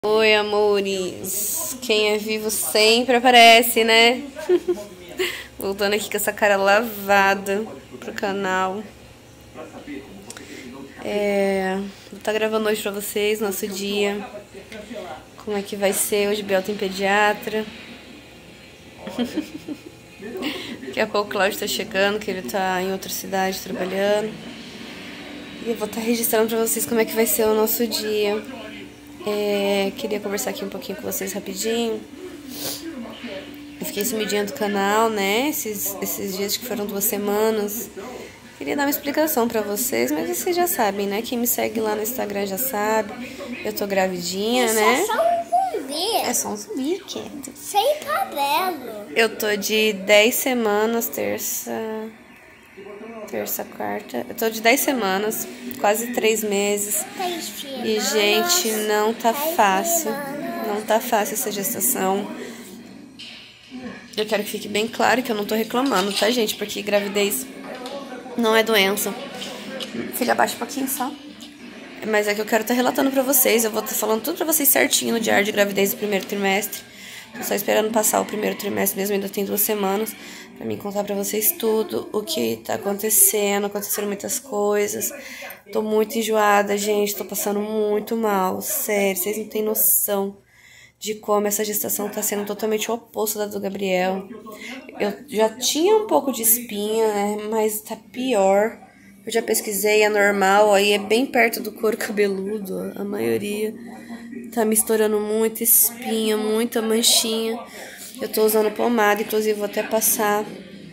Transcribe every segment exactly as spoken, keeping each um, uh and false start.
Oi, amores. Quem é vivo sempre aparece, né? Voltando aqui com essa cara lavada pro canal. É, vou estar gravando hoje pra vocês, nosso dia. Como é que vai ser. Hoje Biel tem pediatra. Daqui a pouco o Cláudio tá chegando, que ele tá em outra cidade trabalhando. E eu vou estar registrando pra vocês como é que vai ser o nosso dia. É, queria conversar aqui um pouquinho com vocês rapidinho. Eu fiquei sumidinha do canal, né? Esses, esses dias que foram duas semanas. Queria dar uma explicação pra vocês, mas vocês já sabem, né? Quem me segue lá no Instagram já sabe. Eu tô gravidinha, Isso né? é só um zumbi. É só um zumbi, quieto. Sem cabelo. Eu tô de dez semanas, terça... Terça, quarta... Eu tô de dez semanas, quase três meses. E, gente, não tá fácil. Não tá fácil essa gestação. Eu quero que fique bem claro que eu não tô reclamando, tá, gente? Porque gravidez não é doença. Filha, abaixa um pouquinho só. Mas é que eu quero estar relatando pra vocês. Eu vou estar falando tudo pra vocês certinho no diário de gravidez do primeiro trimestre. Tô só esperando passar o primeiro trimestre mesmo, ainda tem duas semanas, pra mim contar pra vocês tudo o que tá acontecendo. Aconteceram muitas coisas. Tô muito enjoada, gente. Tô passando muito mal. Sério, vocês não têm noção de como essa gestação tá sendo totalmente o oposto da do Gabriel. Eu já tinha um pouco de espinha, né? Mas tá pior. Eu já pesquisei, é normal, aí é bem perto do couro cabeludo, a maioria. Tá me estourando muita espinha, muita manchinha. Eu tô usando pomada, inclusive vou até passar.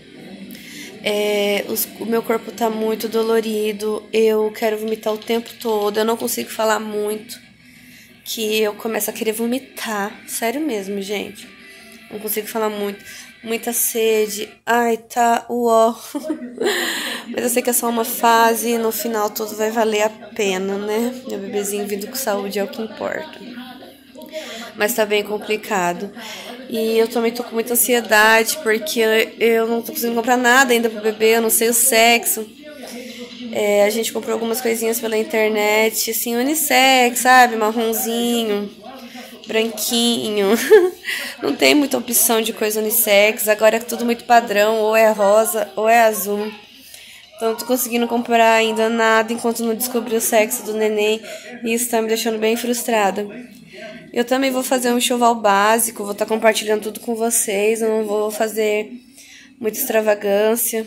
É, os, o meu corpo tá muito dolorido, eu quero vomitar o tempo todo, eu não consigo falar muito, que eu começo a querer vomitar. Sério mesmo, gente. Não consigo falar muito. Muita sede. Ai, tá uó. Mas eu sei que é só uma fase e no final tudo vai valer a pena, né? Meu bebezinho vindo com saúde é o que importa. Mas tá bem complicado. E eu também tô com muita ansiedade porque eu não tô conseguindo comprar nada ainda pro bebê, eu não sei o sexo. É, a gente comprou algumas coisinhas pela internet, assim, unissex, sabe? Marronzinho, branquinho. Não tem muita opção de coisa unissex. Agora é tudo muito padrão, ou é rosa ou é azul. Então não tô conseguindo comprar ainda nada enquanto não descobri o sexo do neném. E isso tá me deixando bem frustrada. Eu também vou fazer um enxoval básico, vou estar compartilhando tudo com vocês. Eu não vou fazer muita extravagância.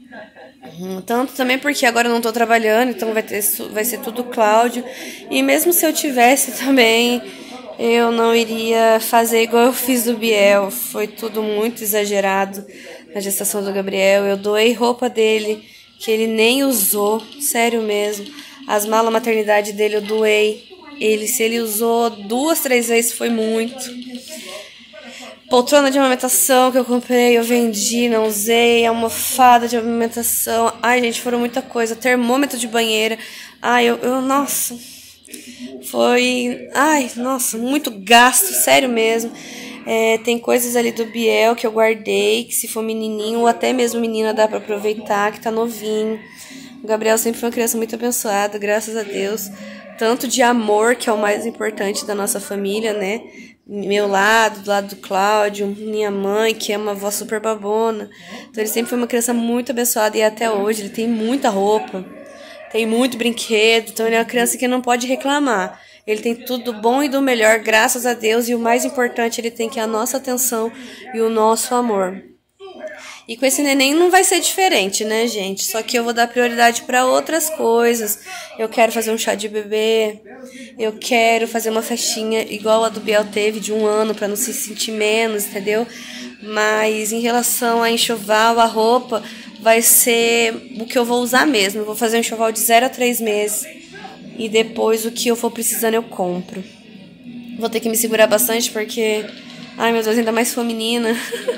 Tanto também porque agora eu não tô trabalhando, então vai, ter, vai ser tudo Cláudio. E mesmo se eu tivesse também, eu não iria fazer igual eu fiz do Biel. Foi tudo muito exagerado na gestação do Gabriel. Eu doei roupa dele, que ele nem usou, sério mesmo. As malas maternidade dele eu doei. Ele, se ele usou duas, três vezes, foi muito. Poltrona de amamentação que eu comprei, eu vendi, não usei. Almofada de amamentação. Ai, gente, foram muita coisa. Termômetro de banheira. Ai, eu, eu nossa. Foi, ai, nossa, muito gasto, sério mesmo. É, tem coisas ali do Biel que eu guardei, que se for menininho ou até mesmo menina dá pra aproveitar, que tá novinho. O Gabriel sempre foi uma criança muito abençoada, graças a Deus. Tanto de amor, que é o mais importante da nossa família, né? Meu lado, do lado do Cláudio, minha mãe, que é uma avó super babona. Então ele sempre foi uma criança muito abençoada e até hoje ele tem muita roupa, tem muito brinquedo, então ele é uma criança que não pode reclamar. Ele tem tudo do bom e do melhor, graças a Deus, e o mais importante ele tem que é a nossa atenção e o nosso amor. E com esse neném não vai ser diferente, né, gente? Só que eu vou dar prioridade para outras coisas. Eu quero fazer um chá de bebê. Eu quero fazer uma festinha igual a do Biel teve, de um ano, para não se sentir menos, entendeu? Mas em relação a enxoval, a roupa, vai ser o que eu vou usar mesmo. Eu vou fazer um enxoval de zero a três meses. E depois o que eu for precisando eu compro. Vou ter que me segurar bastante porque... Ai, meu Deus, ainda mais se for menina...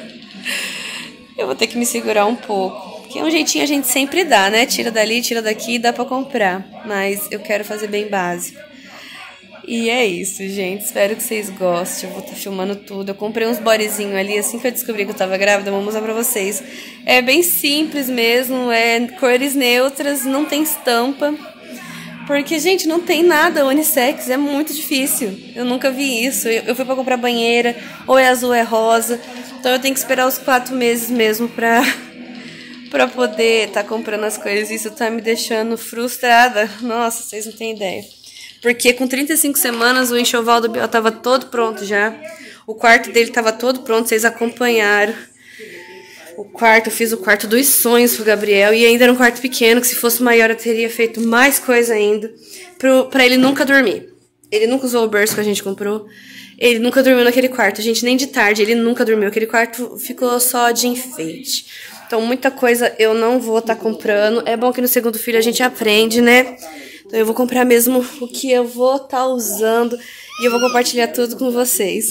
Eu vou ter que me segurar um pouco. Porque um jeitinho a gente sempre dá, né? Tira dali, tira daqui e dá pra comprar. Mas eu quero fazer bem básico. E é isso, gente. Espero que vocês gostem. Eu vou estar filmando tudo. Eu comprei uns bodyzinhos ali. Assim que eu descobri que eu tava grávida, vou mostrar pra vocês. É bem simples mesmo. É cores neutras, não tem estampa. Porque, gente, não tem nada unissex, é muito difícil. Eu nunca vi isso. Eu, eu fui pra comprar banheira, ou é azul ou é rosa. Então eu tenho que esperar os quatro meses mesmo pra, pra poder tá comprando as coisas. Isso tá me deixando frustrada. Nossa, vocês não têm ideia. Porque com trinta e cinco semanas o enxoval do Biel tava todo pronto já. O quarto dele tava todo pronto, vocês acompanharam. O quarto, eu fiz o quarto dos sonhos pro Gabriel. E ainda era um quarto pequeno, que se fosse maior eu teria feito mais coisa ainda. Pro, pra ele nunca dormir. Ele nunca usou o berço que a gente comprou. Ele nunca dormiu naquele quarto. Gente, nem de tarde, ele nunca dormiu. Aquele quarto ficou só de enfeite. Então, muita coisa eu não vou estar tá comprando. É bom que no segundo filho a gente aprende, né? Então, eu vou comprar mesmo o que eu vou estar tá usando. E eu vou compartilhar tudo com vocês.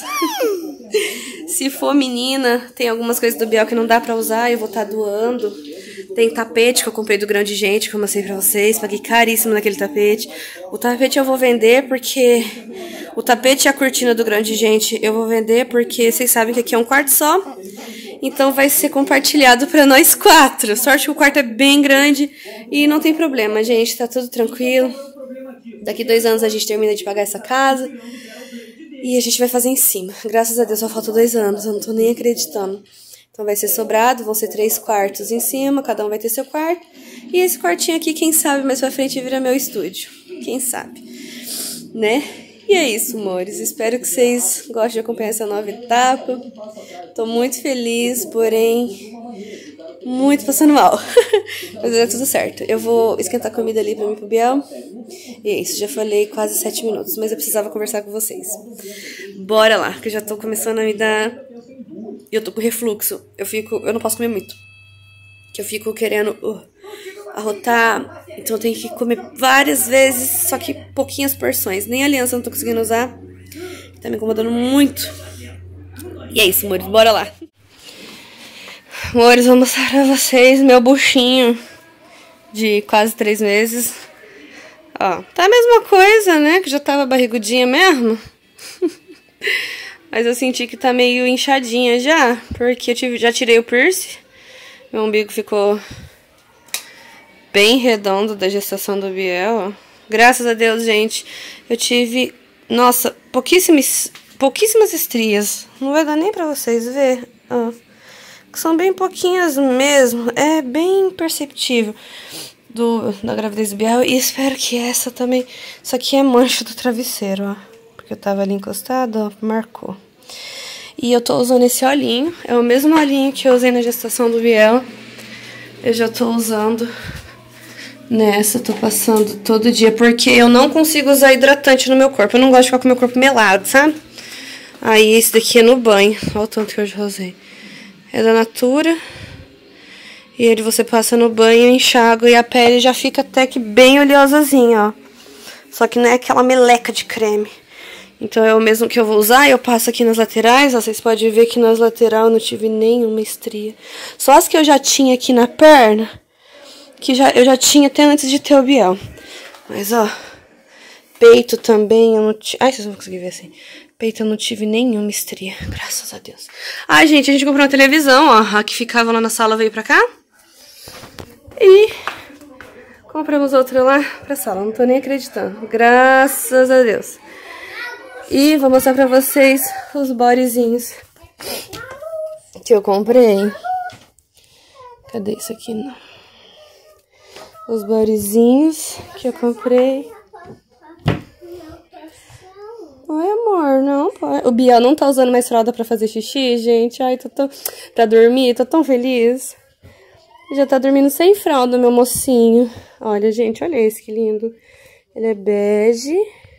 Se for menina, tem algumas coisas do Biel que não dá pra usar, eu vou estar tá doando. Tem tapete que eu comprei do Grande Gente, que eu mostrei pra vocês. Paguei caríssimo naquele tapete. O tapete eu vou vender porque... O tapete e a cortina do Grande Gente eu vou vender porque vocês sabem que aqui é um quarto só. Então vai ser compartilhado pra nós quatro. Sorte que o quarto é bem grande e não tem problema, gente. Tá tudo tranquilo. Daqui dois anos a gente termina de pagar essa casa. E a gente vai fazer em cima. Graças a Deus só falta dois anos. Eu não tô nem acreditando. Então vai ser sobrado. Vão ser três quartos em cima. Cada um vai ter seu quarto. E esse quartinho aqui, quem sabe, mais pra frente vira meu estúdio. Quem sabe. Né? E é isso, amores. Espero que vocês gostem de acompanhar essa nova etapa. Tô muito feliz, porém... muito passando mal. Mas vai dar tudo certo. Eu vou esquentar comida ali pra mim e pro Biel. E é isso, já falei quase sete minutos. Mas eu precisava conversar com vocês. Bora lá, que eu já tô começando a me dar... Eu tô com refluxo. Eu fico... Eu não posso comer muito. Que eu fico querendo uh, arrotar. Então eu tenho que comer várias vezes. Só que pouquinhas porções. Nem a aliança eu não tô conseguindo usar. Tá me incomodando muito. E é isso, amores. Bora lá. Amores, vou mostrar pra vocês meu buchinho de quase três meses. Ó, tá a mesma coisa, né? Que já tava barrigudinha mesmo. Mas eu senti que tá meio inchadinha já. Porque eu tive, já tirei o piercing. Meu umbigo ficou bem redondo da gestação do Biel. Ó. Graças a Deus, gente. Eu tive, nossa, pouquíssimas, pouquíssimas estrias. Não vai dar nem pra vocês ver. Ó. São bem pouquinhas mesmo. É bem perceptível do, da gravidez do Biel. E espero que essa também... Isso aqui é mancha do travesseiro, ó. Porque eu tava ali encostado, ó. Marcou. E eu tô usando esse olhinho. É o mesmo olhinho que eu usei na gestação do Biel. Eu já tô usando nessa. Tô passando todo dia. Porque eu não consigo usar hidratante no meu corpo. Eu não gosto de ficar com o meu corpo melado, sabe? Aí esse daqui é no banho. Olha o tanto que eu já usei. É da Natura. E ele você passa no banho, enxágua e a pele já fica até que bem oleosazinha, ó. Só que não é aquela meleca de creme. Então é o mesmo que eu vou usar. Eu passo aqui nas laterais, ó. Vocês podem ver que nas laterais eu não tive nenhuma estria. Só as que eu já tinha aqui na perna, que já, eu já tinha até antes de ter o Biel. Mas, ó, peito também eu não tinha... Ai, vocês vão conseguir ver assim. Peito eu não tive nenhuma estria, graças a Deus. Ai, gente, a gente comprou uma televisão, ó. A que ficava lá na sala veio pra cá. E compramos outra lá pra sala. Não tô nem acreditando. Graças a Deus. E vou mostrar pra vocês os bodyzinhos que eu comprei. Cadê isso aqui? Não. Os bodyzinhos que eu comprei. Oi, amor, não pode. O Biel não tá usando mais fralda pra fazer xixi, gente. Ai, tô tão... Pra dormir, tô tão feliz. Já tá dormindo sem fralda, meu mocinho. Olha, gente, olha esse, que lindo. Ele é bege.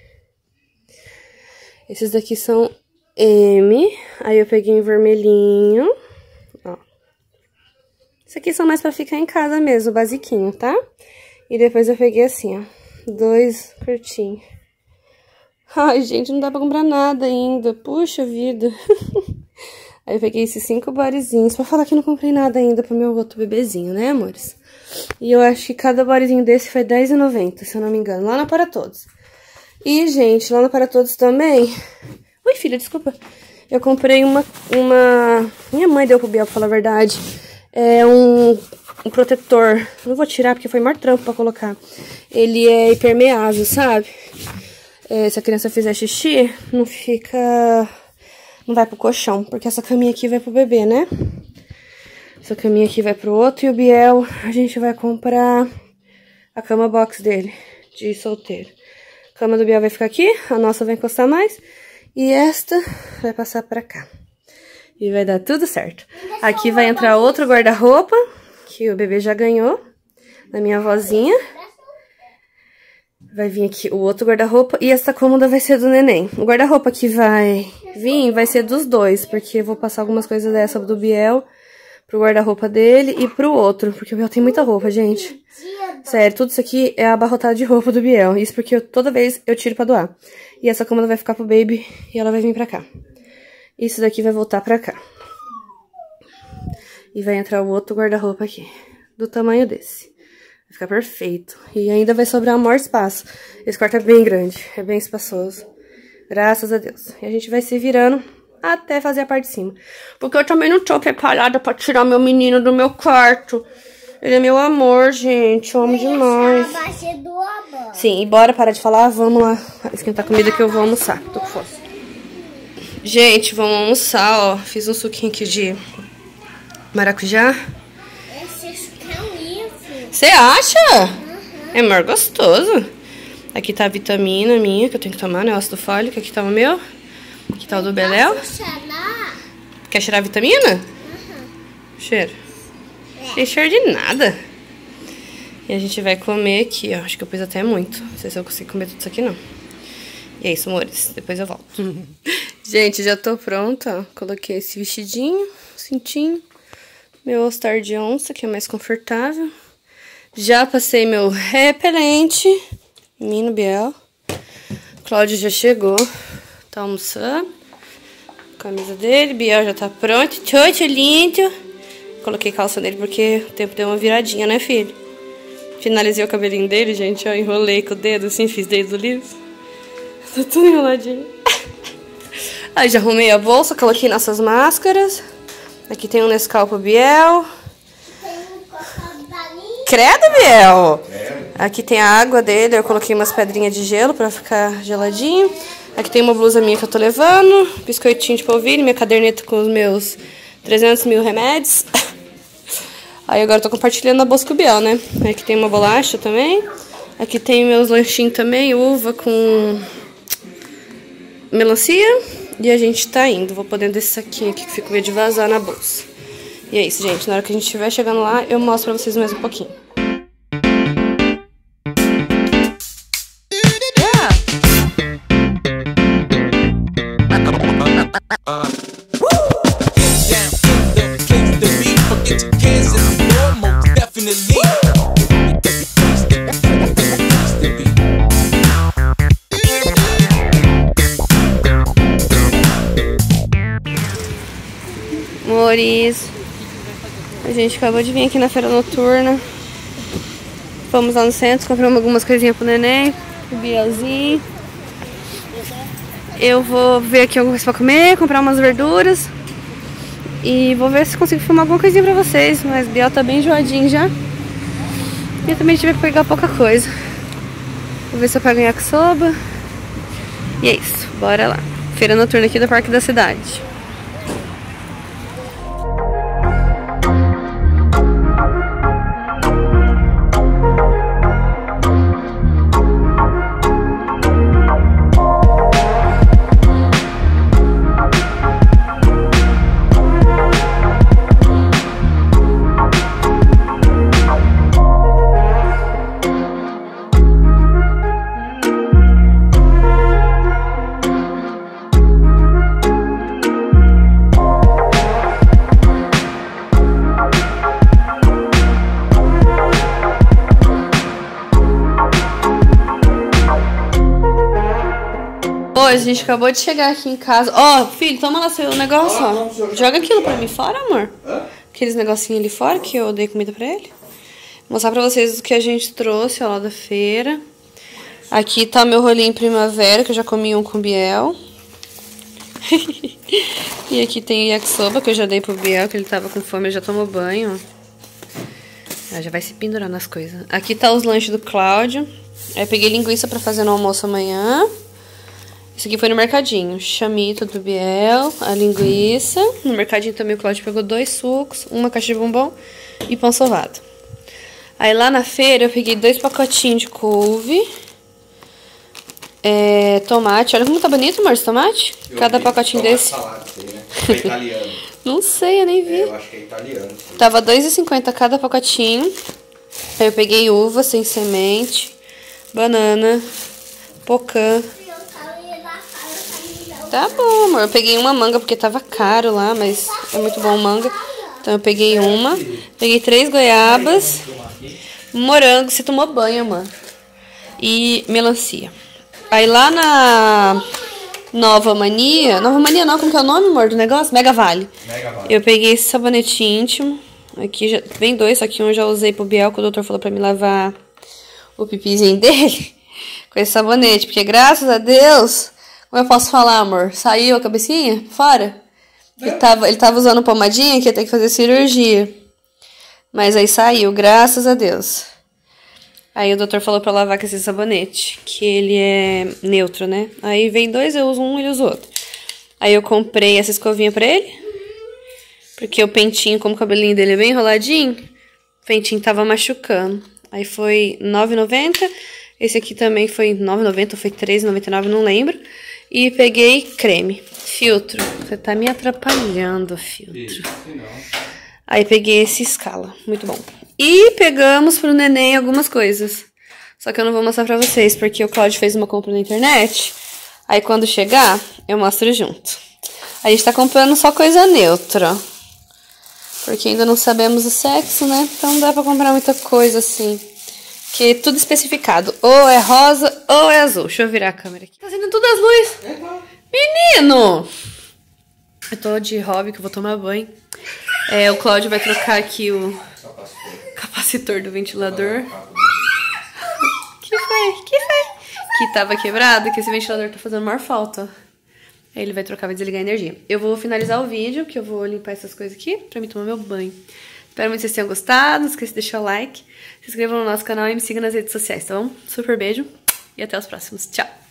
Esses daqui são M. Aí eu peguei em vermelhinho. Ó. Esses aqui são mais pra ficar em casa mesmo, basiquinho, tá? E depois eu peguei assim, ó. Dois curtinhos. Ai, gente, não dá pra comprar nada ainda. Puxa vida. Aí eu peguei esses cinco bodyzinhos. Pra falar que não comprei nada ainda pro meu outro bebezinho, né, amores? E eu acho que cada bodyzinho desse foi dez reais e noventa centavos, se eu não me engano. Lá na Para Todos. E, gente, lá na Para Todos também... Oi, filha, desculpa. Eu comprei uma... uma... Minha mãe deu pro Biel, pra falar a verdade. É um um protetor. Não vou tirar porque foi maior trampo pra colocar. Ele é impermeável, sabe? É, se a criança fizer xixi, não fica... Não vai pro colchão, porque essa caminha aqui vai pro bebê, né? Essa caminha aqui vai pro outro. E o Biel, a gente vai comprar a cama box dele, de solteiro. A cama do Biel vai ficar aqui, a nossa vai encostar mais. E esta vai passar pra cá. E vai dar tudo certo. Aqui vai entrar outro guarda-roupa, que o bebê já ganhou, da minha vozinha. Vai vir aqui o outro guarda-roupa e essa cômoda vai ser do neném. O guarda-roupa que vai vir vai ser dos dois, porque eu vou passar algumas coisas dessa do Biel pro guarda-roupa dele e pro outro, porque o Biel tem muita roupa, gente. Sério, tudo isso aqui é abarrotado de roupa do Biel. Isso porque eu, toda vez eu tiro pra doar. E essa cômoda vai ficar pro baby e ela vai vir pra cá. Isso daqui vai voltar pra cá. E vai entrar o outro guarda-roupa aqui, do tamanho desse. Vai ficar perfeito. E ainda vai sobrar maior espaço. Esse quarto é bem grande, é bem espaçoso. Graças a Deus. E a gente vai se virando até fazer a parte de cima. Porque eu também não tô preparada pra tirar meu menino do meu quarto. Ele é meu amor, gente. Eu amo demais. Sim, e bora parar de falar. Vamos lá esquentar a comida que eu vou almoçar. Tô com fome. Gente, vamos almoçar, ó. Fiz um suquinho aqui de maracujá. Você acha? Uhum. É mais gostoso. Aqui tá a vitamina minha, que eu tenho que tomar, né? O ácido fólico. Aqui tá o meu. Aqui tá o do Beléu. Quer cheirar a vitamina? Uhum. Cheiro. É. Tem cheiro de nada. E a gente vai comer aqui, ó. Acho que eu pus até muito. Não sei se eu consigo comer tudo isso aqui, não. E é isso, amores. Depois eu volto. Gente, já tô pronta, ó. Coloquei esse vestidinho, cintinho. Meu All-Star de onça, que é mais confortável. Já passei meu repelente. Menino Biel. Cláudio já chegou. Tá almoçando. Camisa dele. Biel já tá pronto. Tchau, lindo. Coloquei calça nele porque o tempo deu uma viradinha, né, filho? Finalizei o cabelinho dele, gente. Ó, enrolei com o dedo assim, fiz dedo liso. Tá tudo enroladinho. Aí já arrumei a bolsa, coloquei nossas máscaras. Aqui tem um Nescau pro Biel. Credo, Biel! Aqui tem a água dele, eu coloquei umas pedrinhas de gelo pra ficar geladinho. Aqui tem uma blusa minha que eu tô levando. Biscoitinho de polvilho, minha caderneta com os meus trezentos mil remédios. Aí agora eu tô compartilhando a bolsa com o Biel, né? Aqui tem uma bolacha também. Aqui tem meus lanchinhos também, uva com melancia. E a gente tá indo. Vou pôr dentro desse saquinho aqui que fica meio de vazar na bolsa. E é isso, gente. Na hora que a gente estiver chegando lá, eu mostro pra vocês mais um pouquinho. Amores, a gente acabou de vir aqui na feira noturna. Fomos lá no centro, compramos algumas coisinhas pro neném, pro Bielzinho. Eu vou ver aqui alguma coisa pra comer, comprar umas verduras. E vou ver se consigo filmar alguma coisinha pra vocês. Mas o Biel tá bem enjoadinho já. E eu também tive que pegar pouca coisa. Vou ver se eu pego yakisoba. E é isso, bora lá. Feira noturna aqui do Parque da Cidade. A gente acabou de chegar aqui em casa. Ó, oh, filho, toma lá seu negócio, ó. Joga aquilo pra mim fora, amor. Aqueles negocinhos ali fora que eu dei comida pra ele. Vou mostrar pra vocês o que a gente trouxe, ó, lá da feira. Aqui tá meu rolinho primavera, que eu já comi um com o Biel. E aqui tem o yakisoba, que eu já dei pro Biel, que ele tava com fome, ele já tomou banho, ó. Ah, já vai se pendurar nas coisas. Aqui tá os lanches do Cláudio. Aí eu peguei linguiça pra fazer no almoço amanhã. Isso aqui foi no mercadinho. Chamito do Biel, a linguiça. No mercadinho também o Cláudio pegou dois sucos, uma caixa de bombom e pão sovado. Aí lá na feira eu peguei dois pacotinhos de couve. É, tomate. Olha como tá bonito, amor, esse tomate. Eu Cada pacotinho tomate desse. Salada, sei, né? É italiano. Não sei, eu nem vi. É, eu acho que é italiano. Sim. Tava dois reais e cinquenta cada pacotinho. Aí eu peguei uva sem semente, banana, pocã. Tá bom, amor. Eu peguei uma manga porque tava caro lá, mas é muito bom manga. Então eu peguei uma. Peguei três goiabas, morango. Você tomou banho, amor. E melancia. Aí lá na Nova Mania... Nova Mania não, como que é o nome, amor, do negócio? Mega Vale. Mega Vale. Eu peguei esse sabonete íntimo. Aqui já vem dois, só que um eu já usei pro Biel, que o doutor falou pra me lavar o pipizinho dele com esse sabonete. Porque graças a Deus... Como eu posso falar, amor? Saiu a cabecinha? Fora? Ele tava, ele tava usando pomadinha que ia ter que fazer cirurgia. Mas aí saiu, graças a Deus. Aí o doutor falou pra lavar com esse sabonete, que ele é neutro, né? Aí vem dois, eu uso um e ele usa o outro. Aí eu comprei essa escovinha pra ele. Porque o pentinho, como o cabelinho dele é bem enroladinho, o pentinho tava machucando. Aí foi nove reais e noventa centavos. Esse aqui também foi nove reais e noventa centavos, foi três reais e noventa e nove centavos, não lembro. E peguei creme, filtro. Você tá me atrapalhando, filtro. Isso, não. Aí peguei esse Scala, muito bom. E pegamos pro neném algumas coisas. Só que eu não vou mostrar pra vocês, porque o Cláudio fez uma compra na internet. Aí quando chegar, eu mostro junto. A gente tá comprando só coisa neutra. Porque ainda não sabemos o sexo, né? Então não dá pra comprar muita coisa assim. Que é tudo especificado. Ou é rosa ou é azul. Deixa eu virar a câmera aqui. Tá acendendo todas as luzes. É, menino! Eu tô de hobby, que eu vou tomar banho. É, o Cláudio vai trocar aqui o capacitor do ventilador. Que foi? Que foi? Que tava quebrado, que esse ventilador tá fazendo maior falta. Aí ele vai trocar, vai desligar a energia. Eu vou finalizar o vídeo, que eu vou limpar essas coisas aqui pra mim tomar meu banho. Espero muito que vocês tenham gostado. Não esqueça de deixar o like, se inscrevam no nosso canal e me sigam nas redes sociais, tá bom? Super beijo e até os próximos. Tchau!